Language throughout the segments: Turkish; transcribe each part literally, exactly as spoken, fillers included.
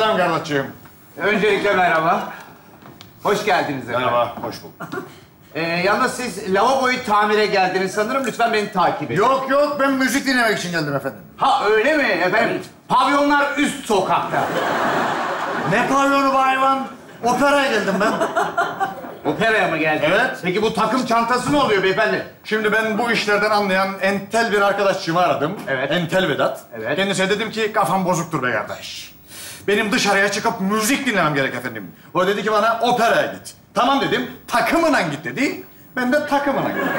Aleykümselam kardeşciğim. Öncelikle merhaba. Hoş geldiniz efendim. Merhaba, hoş bulduk. Ee, yalnız siz lavaboyu tamire geldiniz sanırım. Lütfen beni takip edin. Yok yok, ben müzik dinlemek için geldim efendim. Ha öyle mi efendim? Pavyonlar üst sokakta. Ne pavyonu bu hayvan? Operaya geldim ben. Operaya mı geldiniz? Evet. Peki bu takım çantası ne oluyor beyefendi? Şimdi ben bu işlerden anlayan entel bir arkadaşçımı aradım. Evet. Entel Vedat. Evet. Kendisine dedim ki kafam bozuktur be kardeş. Benim dışarıya çıkıp müzik dinlemem gerek efendim. O dedi ki bana operaya git. Tamam dedim, takımına git dedi. Ben de takımına gittim.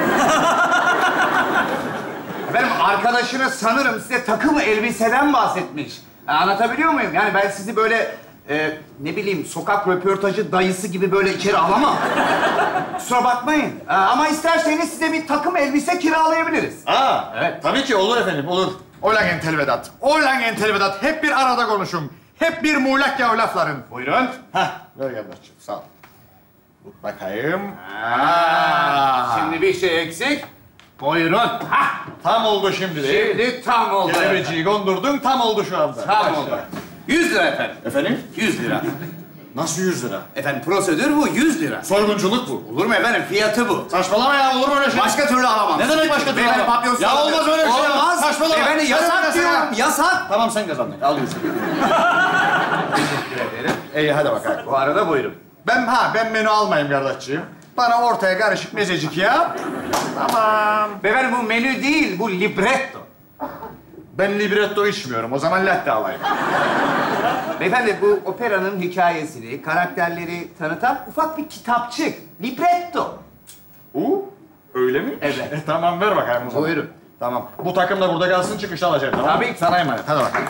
Efendim arkadaşınız sanırım size takım elbiseden bahsetmiş. E, anlatabiliyor muyum? Yani ben sizi böyle e, ne bileyim sokak röportajı dayısı gibi böyle içeri alamam. Kusura bakmayın. E, ama isterseniz size bir takım elbise kiralayabiliriz. Aa, Evet. tabii ki olur efendim, olur. Oylan entel Vedat, oylan entel Vedat. Hep bir arada konuşun. Hep bir muğlak ya o lafların. Buyurun. Hah, ver kardeşciğim, sağ ol. Tut bakayım. Aa, şimdi bir şey eksik. Buyurun. Hah, Tam oldu şimdi değil mi? şimdi tam oldu. Kelepeciyi kondurdun, tam oldu şu anda. Tam oldu. Yüz lira efendim. Efendim? Yüz lira. Nasıl yüz lira? Efendim prosedür bu, yüz lira. Soygunculuk bu. Olur mu efendim? Fiyatı bu. Saçmalama ya, olur mu öyle şey? Başka türlü alamam. Ne demek başka türlü Beyefendi alamam? papyon Ya sanatı- olmaz öyle bir şey ya. Olmaz. Saçmalama. Beyefendi Sen yasak öyle diyorum, sana. yasak. Tamam, sen kazandın. Al yüzünü. Teşekkür ederim. İyi, hadi bakalım. Bu arada buyurun. Ben, ha, ben menü almayayım kardeşciğim. Bana ortaya karışık mezecik yap. Tamam. Beyefendi bu menü değil, bu libretto. Ben libretto içmiyorum. O zaman latte alayım. Beyefendi bu operanın hikayesini, karakterleri tanıtan ufak bir kitapçık. Libretto. U, öyle mi? Evet. E, tamam, ver bakayım o zaman. Buyurun. Tamam. Bu takım da burada kalsın, çıkışta alacağım. Tamam. Tabii. Sana emanet. Hadi bakalım.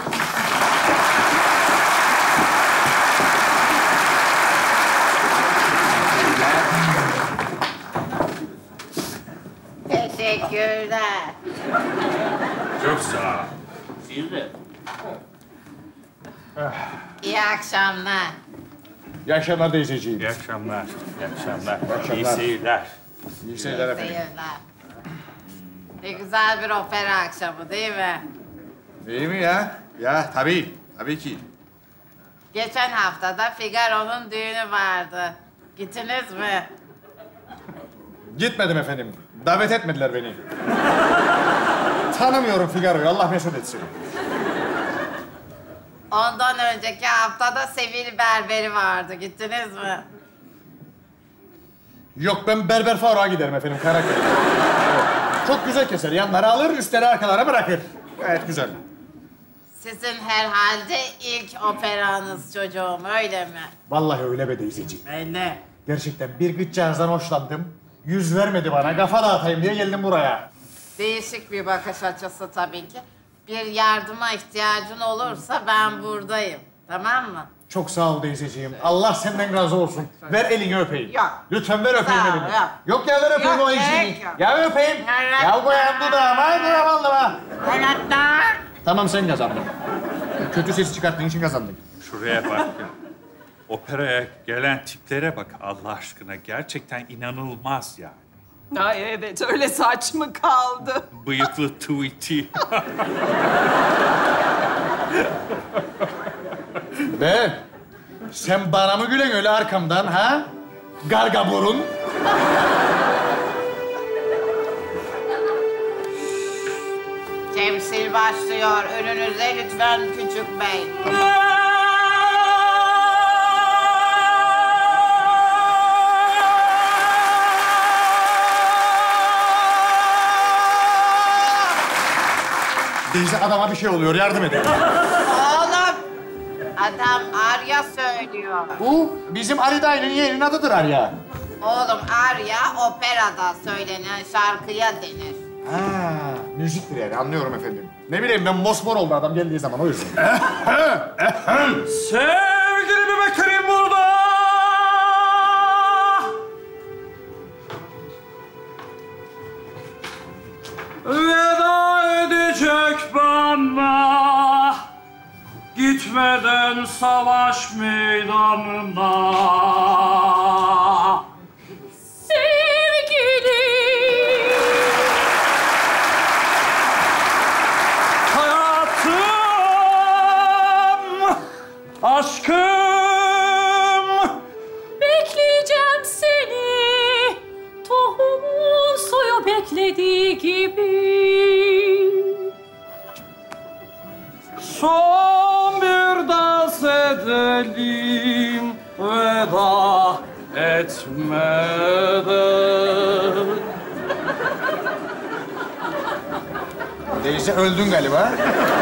Teşekkürler. Çok sağ ol. İyi akşamlar. İyi akşamlar teyzeciğim. İyi akşamlar. İyi akşamlar. akşamlar. İyi seyirler. İyi seyirler efendim. Seyirler. Ne güzel bir opera akşamı değil mi? Değil mi ya? Ya tabii. Tabii ki. Geçen haftada Figaro'nun düğünü vardı. Gittiniz mi? Gitmedim efendim. Davet etmediler beni. Tanımıyorum Figaro'yu. Allah mesut etsin. Ondan önceki haftada Sevil Berberi vardı. Gittiniz mi? Yok, ben Berber Faruk'a giderim efendim. Karakter. Evet. Çok güzel keser. Yanları alır, üstleri arkalara bırakır. Gayet güzel. Sizin herhalde ilk operanız çocuğum, öyle mi? Vallahi öyle be teyzeciğim. Öyle. Gerçekten bir gıcağızdan hoşlandım. Yüz vermedi bana. Kafa dağıtayım diye geldim buraya. Değişik bir bakış açısı tabii ki. Bir yardıma ihtiyacın olursa ben buradayım. Tamam mı? Çok sağ ol teyzeciğim. Allah senden razı olsun. Ver elini öpeyim. Yok. Lütfen ver öpeyim Sağ ol, elini. yok. Yok ya, ver öpeyim Yok, o işini. gerek yok. Ya öpeyim. Evet. Ya koyayım dudağıma. Hadi vallahi. Hayatta. Tamam, sen kazandın. Kötü ses çıkarttığın için kazandın. Şuraya bak ya. Operaya gelen tiplere bak Allah aşkına. Gerçekten inanılmaz yani. Ay evet, öyle saç mı kaldı? Bıyıklı Tweety. Be, sen bana mı gülen öyle arkamdan ha? Garga burun. Temsil başlıyor. Önünüze lütfen küçük bey. Teyze, adama bir şey oluyor. Yardım edin. Oğlum, adam Arya söylüyor. Bu bizim Ali Dayı'nın yerinin adıdır Arya. Oğlum Arya operada söylenen şarkıya denir. Ha, müziktir yani. Anlıyorum efendim. Ne bileyim ben, mosmor oldu adam geldiği zaman, o yüzden. Sevgili bebeklerim burada. Veda edecek bana. Gitmeden savaş meydanına. Sevgili. Hayatım, aşkım gibi. Son bir dans edelim veda etmeden. Teyze öldün galiba.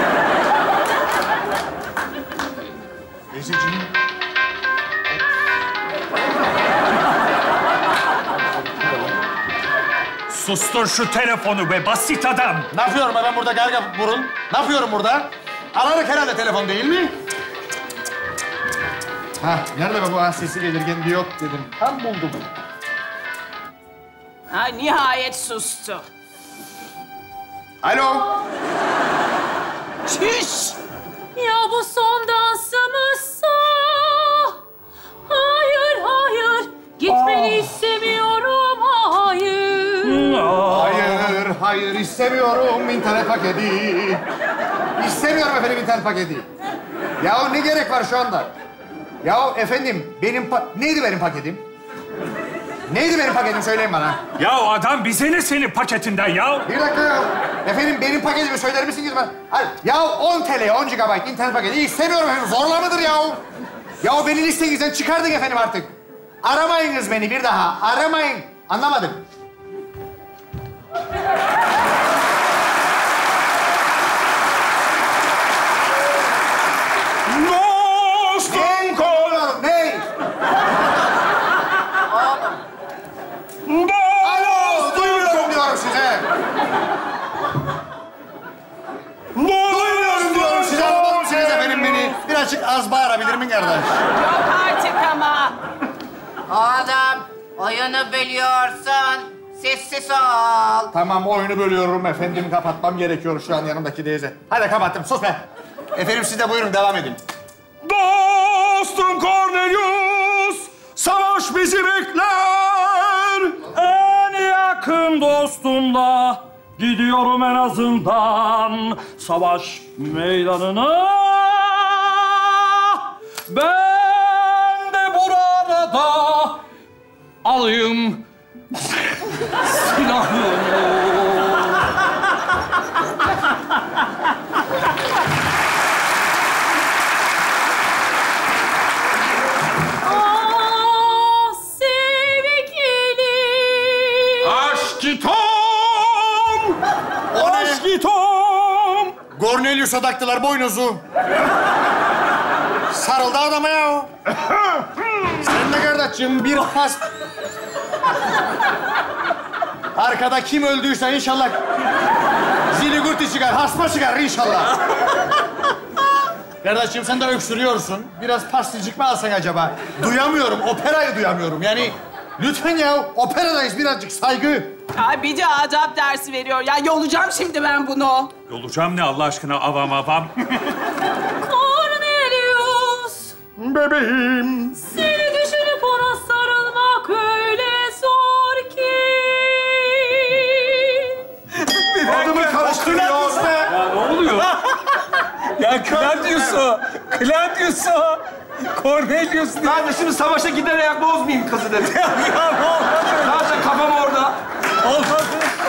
Teyzeciğim. Sustur şu telefonu be basit adam. Ne yapıyorum ben burada gerge burun? Ne yapıyorum burada? Ararak herhalde telefon değil mi? Ha, nerede be bu ha? Sesi gelirken bir yok dedim. Tam buldum. Ha, nihayet sustu. Alo. Çüş! Ya bu son dansımızsa? Hayır, hayır. Gitmeni istemiyorum, hayır. Hayır, hayır istemiyorum internet paketi. İstemiyorum efendim internet paketi. Ya ne gerek var şu anda? Ya efendim benim pa neydi benim paketim? Neydi benim paketim söyleyin bana. Ya adam bize ne senin paketinden ya? Bir dakika ya. Efendim benim paketimi söyler misiniz bana? Hayır. Ya on TL, on gigabayt internet paketi istemiyorum efendim. Zorla mıdır ya? Ya beni listenizden çıkardın efendim artık. Aramayınız beni bir daha. Aramayın. Anlamadım. Dostum kol. Ne? Alo, duymuyorum diyorum size. Duymuyorum diyorum size. Anladın mısınız efendim beni? Birazcık az bağırabilir miyim kardeş? Yok artık ama. Oğlum, oyunu bölüyorsun. Sessiz ol. Tamam, oyunu bölüyorum efendim. Kapatmam gerekiyor şu an yanımdaki teyze. Hadi kapattım, sus be. Efendim siz de buyurun, devam edin. Dostum Cornelius, savaş bizi bekler. En yakın dostumla gidiyorum en azından savaş meydanına. Ben de burada alayım silahımı. Ah sevgilim. Aşkitom! O ne? Aşkitom! Cornelius'a taktılar boynuzu. Sarıldı adama ya. Sen de kardeşim bir pas... Arkada kim öldüyse inşallah zili gurti çıkar, hasma çıkar inşallah. Kardeşim sen de öksürüyorsun. Biraz paslıcık mı alsan acaba? Duyamıyorum, operayı duyamıyorum. Yani lütfen ya, operadayız birazcık saygı. Ay bir de adap dersi veriyor. Ya yolacağım şimdi ben bunu. Yolacağım ne Allah aşkına avam avam. Cornelius. Bebeğim. Seni düşünüp ona sarılmak öyle zor ki. Adımı karıştırıyor be. Ya ne oluyor? Ya Claudius'u, Claudius'u, Cornelius diye. Ben de şimdi savaşa giderek bozmayayım kızı dedim. Ya ne olmadı? Zaten kafam orada. Olmadı.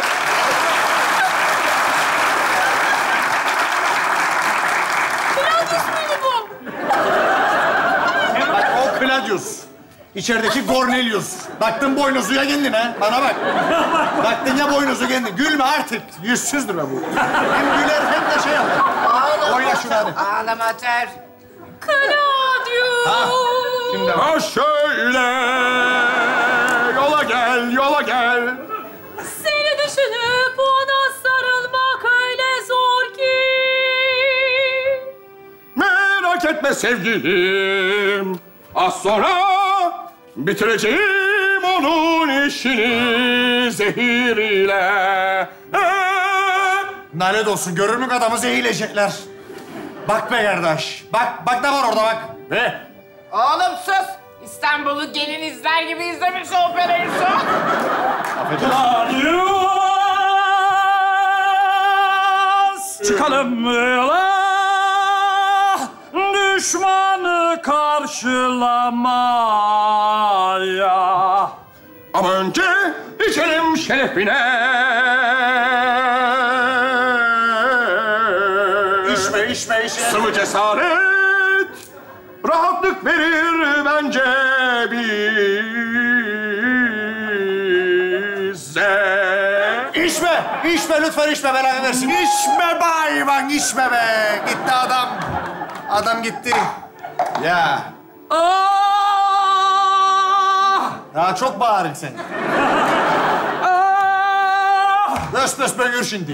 Bak o Claudius. İçerideki Cornelius. Baktın boynuzuya kendine. Bana bak. Baktın ya boynuzu kendine. Gülme artık. Yüzsüzdür be bu. Hem güler hem de şey yapar. Oğlum, Oyna şunu hadi. ağlamatör. Claudius. Şimdi bak. Ha şöyle. Yola gel, yola gel. Seni düşünüp ona sarılmak öyle zor ki. Merak etme sevgilim. Az sonra bitireceğim onun işini zehir ile. Nalet olsun. Görür mü adamı zehirleyecekler. Bak be kardeş. Bak, bak ne var orada bak. Ve Oğlum sus. İstanbul'u gelin izler gibi izlemiş o operayı son. Çıkalım yola. Düşmanı karşılamaya. Ama önce içelim şerefine. İçme, içme, içme. Sıvı cesaret rahatlık verir bence bize. İçme, içme lütfen içme, belanı versin. İçme be hayvan, içme be. Gitti adam. Adam gitti. Ya. Aa! Ya çok bağırın sen. Aa! Lös lös böngür şimdi.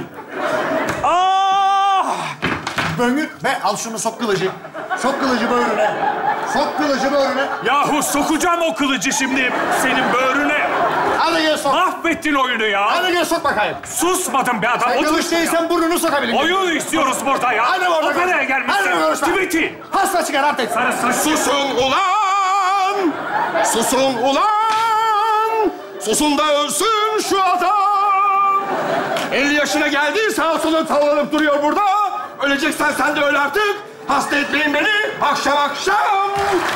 Aa! Böngür. Ve al şunu, sok kılıcı. Sok kılıcı böğrüne. Sok kılıcı böğrüne. Yahu sokacağım o kılıcı şimdi senin böğrüne. Hadi gel sok. Mahvettin oyunu ya. Hadi gel sok bakayım. Susmadın be adam. Sen Otur kılıç şuraya. değilsen burnunu sokabilirim. Oyun istiyoruz burada ya. Hadi orada. Operaya Hadi gelmişsin. konuşma. Tweet'i. Hasta çıkar artık. Sana saç... Susun ulan! Susun ulan! Susun da ölsün şu adam! elli yaşına geldi, sağ solun sallanıp duruyor burada. Öleceksen sen de öl artık. Hasta etmeyin beni akşam akşam.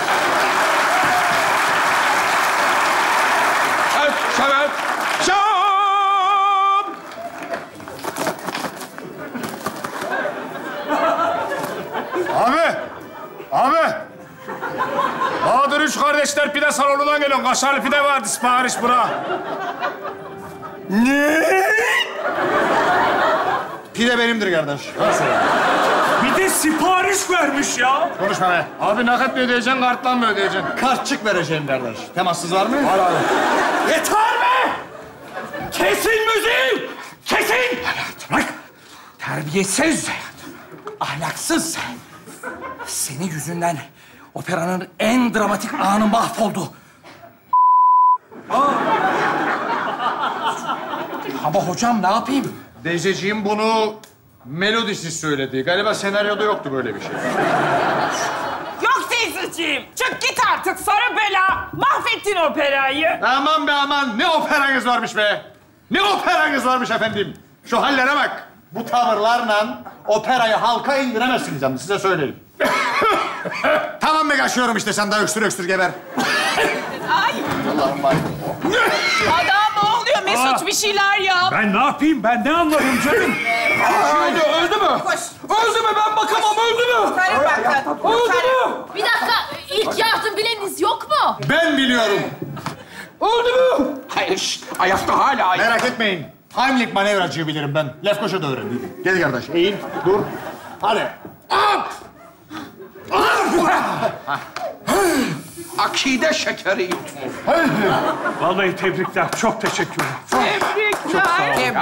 Evet, evet, şam! Abi! Abi! Bahadır Üç Kardeşler Pide Salonu'ndan geliyorum. Kaşarlı pide vardı, sipariş bura. Ne? Pide benimdir kardeş. Nasıl? Bir de sipariş vermiş ya. Konuşma be. Abi nakit mi ödeyeceksin, kartla mı ödeyeceksin? Kartçık vereceğim kardeş. Temassız var mı? Var abi. Yeter be! Kesin müziği! Kesin! Bak, terbiyesiz, ahlaksız. Senin yüzünden operanın en dramatik anı mahvoldu. Aa. Ama hocam ne yapayım? Deyzeciğim bunu melodisiz söyledi. Galiba senaryoda yoktu böyle bir şey. Yok teyzeciğim. Çık git artık sarı bela. Mahvettin operayı. Aman be aman, ne operanız varmış be. Ne operanız varmış efendim. Şu hallere bak. Bu tavırlarla operayı halka indiremezsiniz canım, size söyleyeyim. Tamam be, kaçıyorum işte, sen daha öksür öksür geber. Ay. Allah'ım bak. Adam ne oluyor Mesut, bir şeyler yap. Ben ne yapayım? Ben ne anlarım canım? Öldü, öldü mü? Öldü mü? Ben bakamam, öldü mü? Karı bakın. Öldü mü? Bir dakika, ilk yardım bileniniz yok mu? Ben biliyorum. Öldü mü? Hayır, şşt, ayakta hala. Merak etmeyin. Heimlich manevracıyı bilirim ben. Lefkoşa da öğrendim. Gel kardeş, eğil, dur. Hadi. Akide şekeri yutmuş. Vallahi tebrikler. Çok teşekkür ederim. Tebrikler.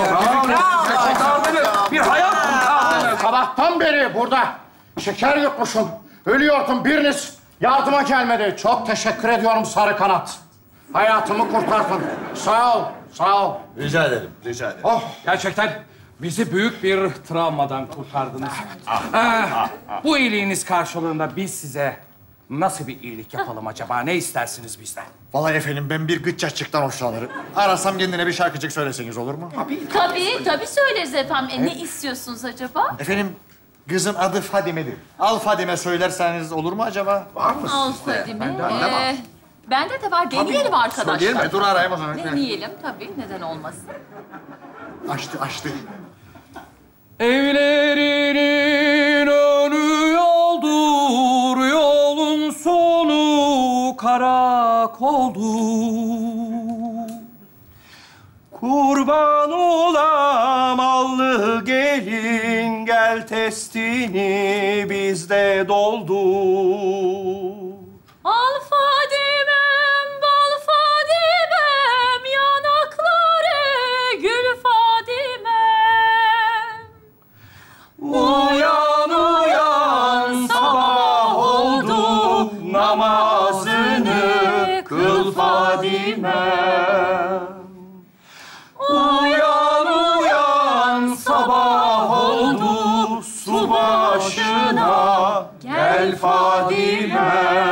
Bir hayat kurtardınız. Sabahtan beri burada şeker yutmuşum. Ölüyordum, biriniz yardıma gelmedi. Çok teşekkür ediyorum Sarı Kanat. Hayatımı kurtardın. Sağ ol, sağ ol. Rica ederim, rica ederim. Oh, gerçekten bizi büyük bir travmadan kurtardınız. Ee, bu iyiliğiniz karşılığında biz size nasıl bir iyilik yapalım acaba? Ne istersiniz bizden? Vallahi efendim, ben bir gıççakçıktan hoşlanırım. Arasam kendine bir şarkıcık söyleseniz olur mu? Tabii, tabii söyleriz efendim. E, ne istiyorsunuz acaba? Efendim, kızın adı Fadime'dir. Al Fadime söylerseniz olur mu acaba? Var mı? Al Fadime. Ee, bende de var. Deneyelim arkadaşlar. Değil mi? Dur arayayım o zaman. Deneyelim tabii. Neden olmasın? Açtı, açtı. Evlerinin önü yoldur, yolun sonu karakoldur. Kurban olam allı gelin, gel testini bizde doldur. Al Fadimem, bal Fadimem, yanakları gül Fadimem. Uyan uyan sabah oldu, namazını kıl Fadime. Uyan uyan sabah oldu, su başına gel Fadime.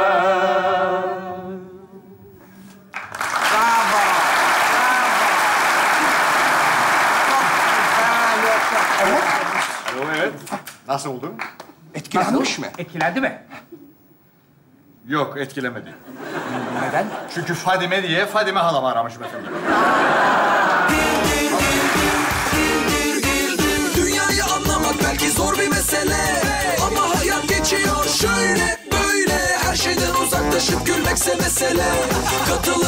Evet. Nasıl oldu? Etkilenmiş mi? Etkilendi mi? Yok, etkilemedi. Neden? Çünkü Fadime diye Fadime halamı aramışım efendim. Dünyayı anlamak belki zor bir mesele, ama hayat geçiyor şöyle böyle. Her şeyden uzaklaşıp gülmekse mesele. Katıl